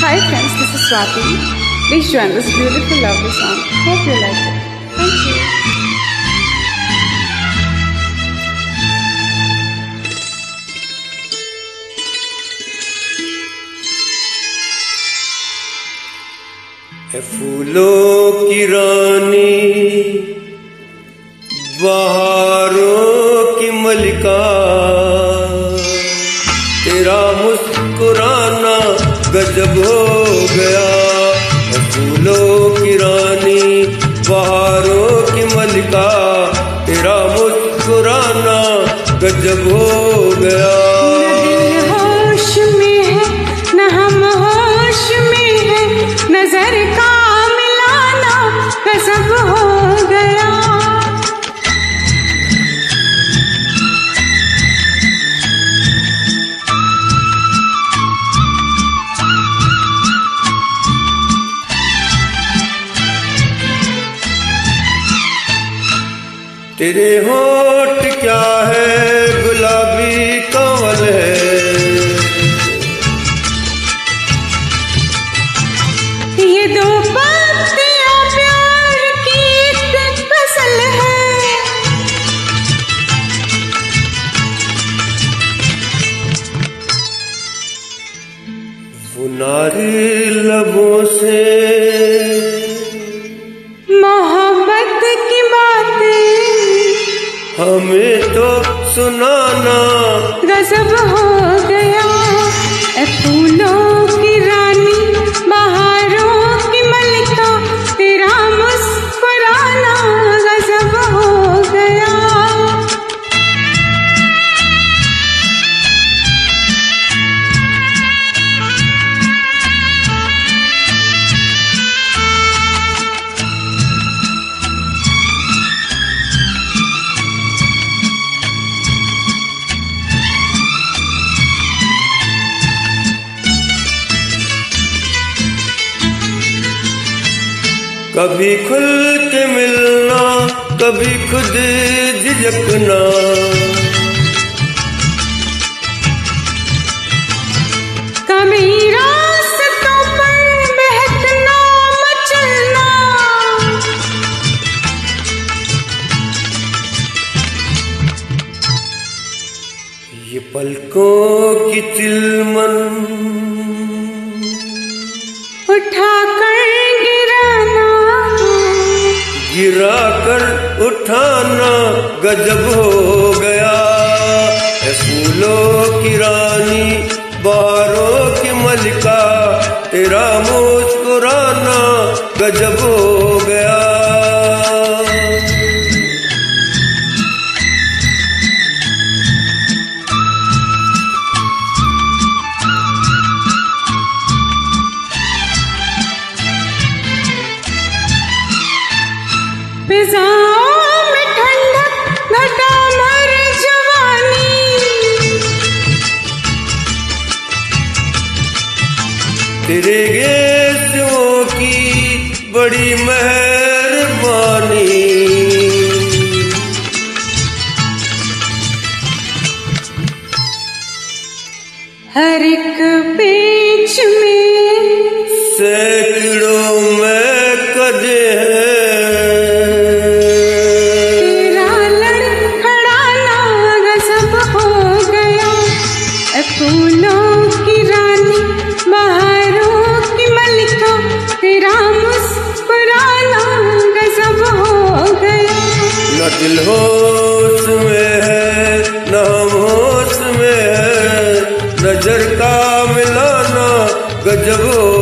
Hi friends, this is Swati. Please join this beautiful lovely song. Hope you like it. Thank you. फूलों की रानी, बहारों की मलिका, तेरा मुस्कुराना गजब हो गया। फूलों की रानी, बहारों की मलिका, तेरा मुस्कुराना गजब हो गया। होश में है न हम होश में है, नजर का मिलाना गजब हो गया। तेरे होठ क्या है, गुलाबी कंवल है, ये दो पत्तियां प्यार की एक गजल है। वो नारी लबों से मोहब्बत की बातें हमें तो सुनाना गजब हो गया। ए फूलों की रानी, बहारों की मलिका, तेरा मुस्कुराना गजब हो गया। कभी खुल के मिलना, कभी खुद झिझकना, कभी रास्तों पर बहकना मचलना, ये पलकों की चिलमन उठा कर गिराना, गिरा कर उठाना गजब हो गया। फूलों की रानी, बहारों की मलिका, तेरा मुस्कुराना गजब हो गया। फिजाओं में ठंडक घटा मर जवानी, तेरे गेसों की बड़ी मेहरबानी, हर एक पेच में सैकड़ों में कदे हैं, तेरा लड़खड़ाना गजब हो गया। ए फूलों की रानी, बहारों की मलिका, तेरा मुस्कुराना गजब हो गया। न दिल होश में है न हम होश में है, नजर का मिलाना गजब हो